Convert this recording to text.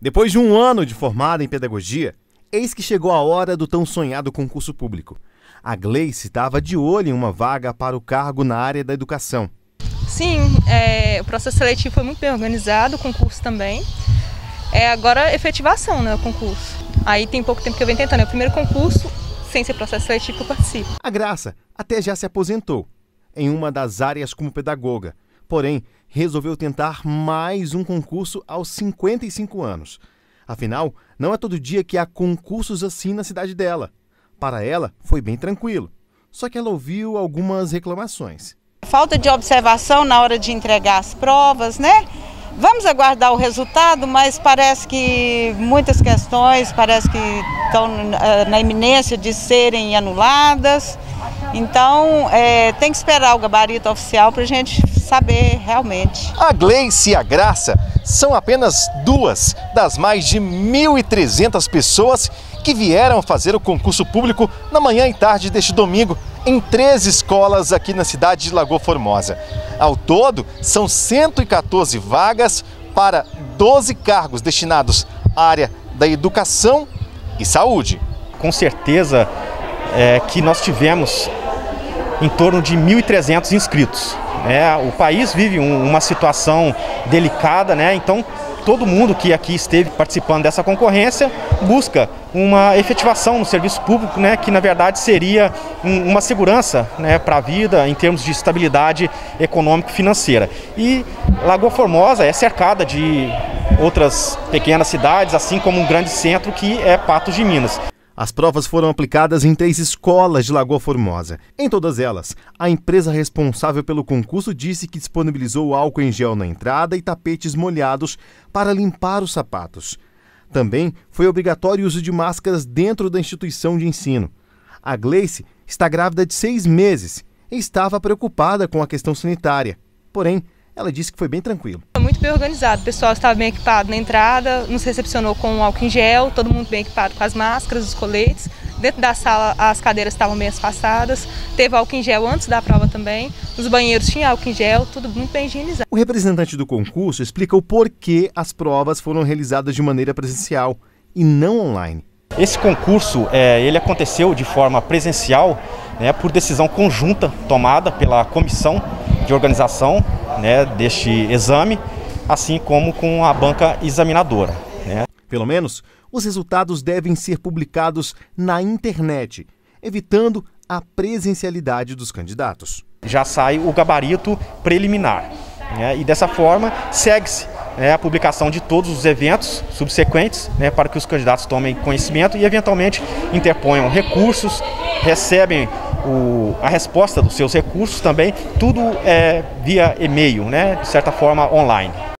Depois de um ano de formada em pedagogia, eis que chegou a hora do tão sonhado concurso público. A Gleice estava de olho em uma vaga para o cargo na área da educação. Sim, o processo seletivo foi muito bem organizado, o concurso também. Agora efetivação, né, o concurso. Aí tem pouco tempo que eu venho tentando, é o primeiro concurso sem ser processo seletivo que eu participo. A Graça até já se aposentou em uma das áreas como pedagoga, porém resolveu tentar mais um concurso aos 55 anos. Afinal, não é todo dia que há concursos assim na cidade dela. Para ela, foi bem tranquilo, só que ela ouviu algumas reclamações. Falta de observação na hora de entregar as provas, né? Vamos aguardar o resultado, mas parece que muitas questões estão na iminência de serem anuladas. Então, tem que esperar o gabarito oficial para a gente saber realmente. A Gleice e a Graça são apenas duas das mais de 1.300 pessoas que vieram fazer o concurso público na manhã e tarde deste domingo em 3 escolas aqui na cidade de Lagoa Formosa. Ao todo, são 114 vagas para 12 cargos destinados à área da educação e saúde. Com certeza que nós tivemos em torno de 1.300 inscritos. O país vive uma situação delicada, então todo mundo que aqui esteve participando dessa concorrência busca uma efetivação no serviço público, que na verdade seria uma segurança para a vida em termos de estabilidade econômico-financeira. E Lagoa Formosa é cercada de outras pequenas cidades, assim como um grande centro que é Patos de Minas. As provas foram aplicadas em 3 escolas de Lagoa Formosa. Em todas elas, a empresa responsável pelo concurso disse que disponibilizou álcool em gel na entrada e tapetes molhados para limpar os sapatos. Também foi obrigatório o uso de máscaras dentro da instituição de ensino. A Gleice está grávida de 6 meses e estava preocupada com a questão sanitária. Porém, ela disse que foi bem tranquilo. Foi muito bem organizado, o pessoal estava bem equipado na entrada, nos recepcionou com álcool em gel, todo mundo bem equipado com as máscaras, os coletes. Dentro da sala as cadeiras estavam bem espaçadas, teve álcool em gel antes da prova também, nos banheiros tinha álcool em gel, tudo muito bem higienizado. O representante do concurso explica o porquê as provas foram realizadas de maneira presencial e não online. Esse concurso ele aconteceu de forma presencial, por decisão conjunta tomada pela comissão de organização deste exame, assim como com a banca examinadora. Pelo menos, os resultados devem ser publicados na internet, evitando a presencialidade dos candidatos. Já sai o gabarito preliminar, e dessa forma segue-se a publicação de todos os eventos subsequentes, para que os candidatos tomem conhecimento e eventualmente interponham recursos, recebem a resposta dos seus recursos também, tudo via e-mail, de certa forma online.